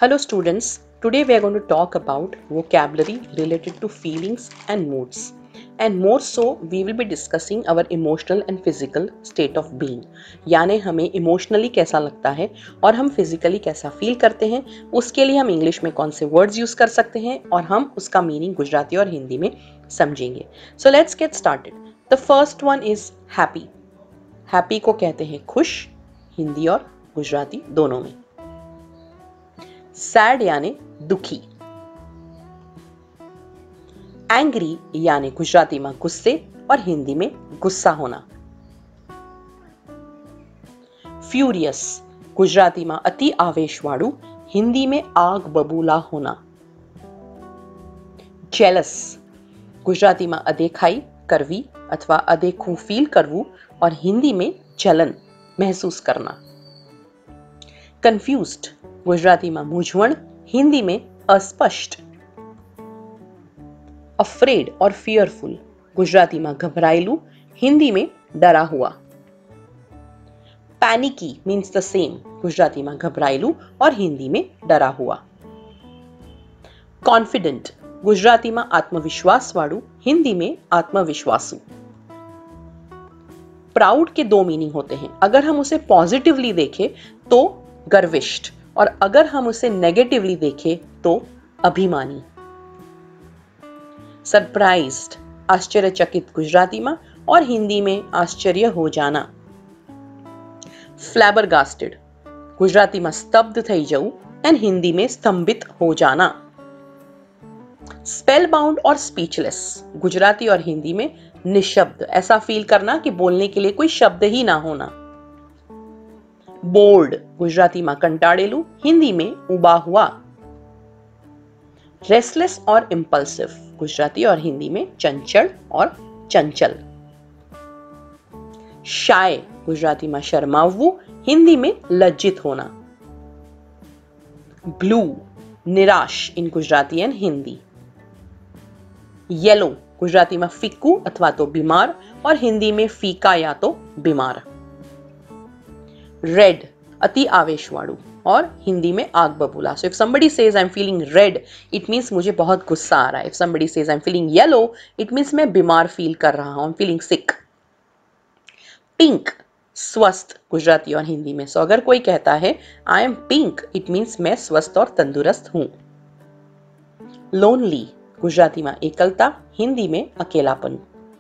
Hello students, today we are going to talk about vocabulary related to feelings and moods. And more so, we will be discussing our emotional and physical state of being. यानी हमें emotionally कैसा लगता है और हम physically कैसा feel करते हैं, उसके लिए हम इंग्लिश में कौन से वर्ड्स यूज कर सकते हैं और हम उसका मीनिंग गुजराती और हिंदी में समझेंगे. So let's get started. The first one is happy. Happy को कहते हैं खुश, हिंदी और गुजराती दोनों में. सैड यानी दुखी. एंग्री यानी गुजराती में गुस्से और हिंदी में गुस्सा होना. फ्यूरियस गुजराती में अति आवेशवाળું, हिंदी में आग बबूला होना. जेलस गुजराती में अदेखाई करवी अथवा अदेखું फील करવું और हिंदी में जलन महसूस करना. कंफ्यूज्ड गुजराती में मूंझवण, हिंदी में अस्पष्ट. अफ्रेड और फियरफुल गुजराती में घबराયેલું, हिंदी में डरा हुआ. Panicky means the same, Gujarati में घबराયેલું और हिंदी में डरा हुआ. कॉन्फिडेंट गुजराती में आत्मविश्वास वाળું, हिंदी में आत्मविश्वासु. प्राउड के दो मीनिंग होते हैं. अगर हम उसे पॉजिटिवली देखें तो गर्विष्ठ और अगर हम उसे नेगेटिवली देखें तो अभिमानी. सरप्राइज्ड आश्चर्यचकित गुजराती में और हिंदी में आश्चर्य हो जाना. फ्लैबरगास्टेड गुजराती में स्तब्ध થઈ જવું एंड हिंदी में स्तंभित हो जाना. स्पेल बाउंड और स्पीचलेस गुजराती और हिंदी में निशब्द, ऐसा फील करना कि बोलने के लिए कोई शब्द ही ना होना. बोर्ड गुजराती में कंटाळेલું, हिंदी में उबा हुआ. रेस्टलेस और इंपल्सिव गुजराती और हिंदी में चंचल और चंचल. शाय गुजराती में शर्मावવું, हिंदी में लज्जित होना. ब्लू निराश in Gujarati and Hindi. Yellow Gujarati में फीकू अथवा तो बीमार और हिंदी में फीका या तो बीमार. रेड अति आवेशवाળું और हिंदी में आग बबूला. So if somebody says I'm feeling red, it means मुझे बहुत गुस्सा आ रहा है. If somebody says I'm feeling yellow, it means मैं बीमार फील कर रहा हूं. I'm feeling sick. पिंक स्वस्थ गुजराती और हिंदी में. सो अगर कोई कहता है I am pink, it means मैं स्वस्थ और तंदुरुस्त हूं. लोनली गुजराती में एकलता, हिंदी में अकेलापन.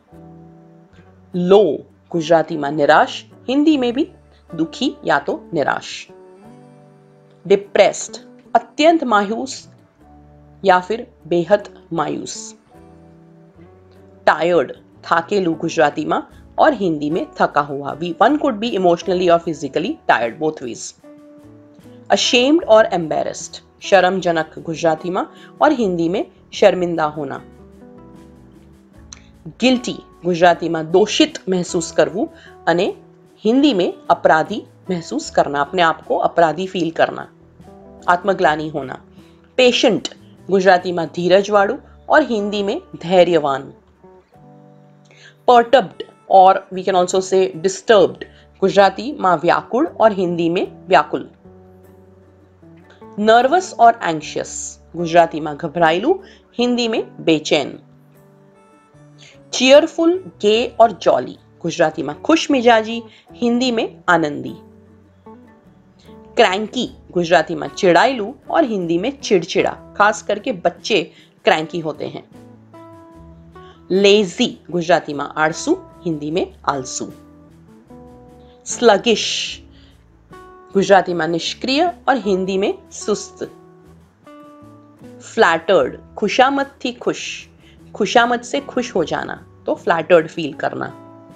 लो गुजराती में निराश, हिंदी में भी दुखी या तो निराश. डिप्रेस्ड अत्यंत मायूस या फिर बेहद मायूस. टायर्ड थाकेलू गुजराती में और हिंदी में थका हुआ. वन कुड बी इमोशनली और physically tired, both ways. Ashamed और एम्बेरेस्ड शर्मजनक गुजराती में और हिंदी में शर्मिंदा होना. गिल्टी गुजराती में दोषित महसूस करવું અને हिंदी में अपराधी महसूस करना, अपने आप को अपराधी फील करना, आत्मग्लानि होना. पेशेंट गुजराती में धीरजवाળું और हिंदी में धैर्यवान. पर्टर्ब्ड और we can also say disturbed Gujarati में व्याकुल और हिंदी में व्याकुल. नर्वस और एंग्शियस गुजराती में घबराયેલું, हिंदी में बेचैन. चीयरफुल गे और जॉली गुजराती में खुश मिजाजी, हिंदी में आनंदी. क्रैंकी गुजराती में चिड़ाયેલું और हिंदी में चिड़चिड़ा, खास करके बच्चे क्रैंकी होते हैं. लेजी गुजराती में आळसू, हिंदी में आलसू. स्लगिश गुजराती में निष्क्रिय और हिंदी में सुस्त. फ्लैटर्ड खुशामद थी खुश, खुशामद से खुश हो जाना, तो फ्लैटर्ड फील करना.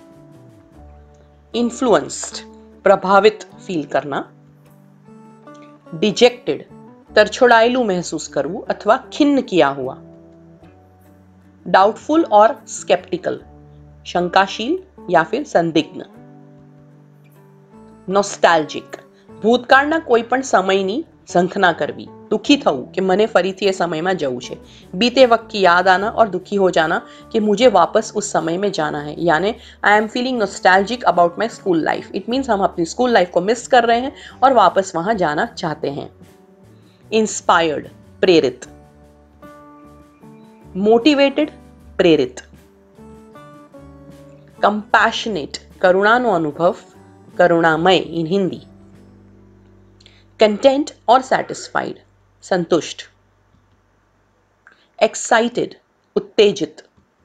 इन्फ्लुएंस्ड प्रभावित फील करना. डिजेक्टेड तरछोड़ाયેલું महसूस करવું अथवा खिन्न किया हुआ. डाउटफुल और स्केप्टिकल शंकाशील या फिर संदिग्ध. नॉस्टैल्जिक ભૂતકાળના કોઈ પણ સમયની ઝંખના કરવી, दुखी થવું कि મને ફરીથી એ સમયમાં જવું છે. बीते वक्त की याद आना और दुखी हो जाना कि मुझे वापस उस समय में जाना है. यानी I am feeling nostalgic about my school life. It means हम अपनी स्कूल लाइफ को मिस कर रहे हैं और वापस वहां जाना चाहते हैं. इंस्पायर्ड प्रेरित, मोटिवेटेड प्रेरित, कंपैशनेट करुणानो अनुभव, करुणामय इन हिंदी, कंटेंट और सैटिस्फाइड संतुष्ट, एक्साइटेड उत्तेजित,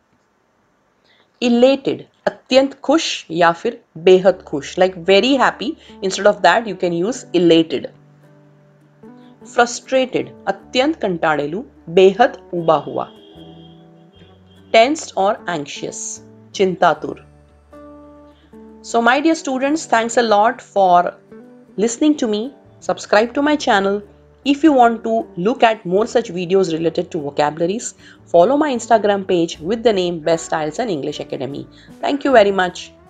इलेटेड अत्यंत खुश या फिर बेहद खुश, like very happy, instead of that you can use elated, frustrated अत्यंत कंटाड़ेलू, बेहद उबा हुआ, टेंस्ड और एंग्शियस चिंतातुर. So my dear students, thanks a lot for listening to me. Subscribe to my channel. If you want to look at more such videos related to vocabularies, follow my Instagram page with the name Best Styles and English Academy. Thank you very much.